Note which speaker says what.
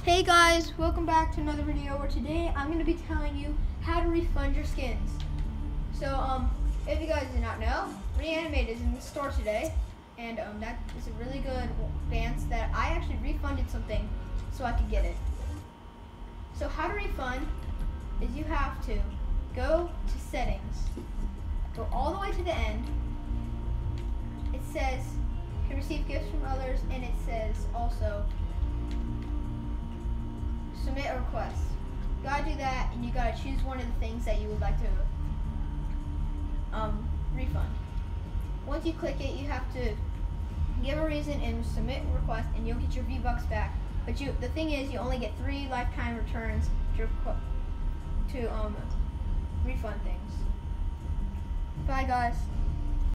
Speaker 1: Hey guys, welcome back to another video where today I'm going to be telling you how to refund your skins. So, if you guys do not know, Reanimate is in the store today, and that is a really good dance that I actually refunded something so I could get it. So how to refund is you have to go to settings, go all the way to the end. It says can receive gifts from others, and it says also submit a request. You gotta do that, and you gotta choose one of the things that you would like to refund. Once you click it, you have to give a reason and submit a request, and you'll get your V-Bucks back. But the thing is, you only get 3 lifetime returns to refund things. Bye guys.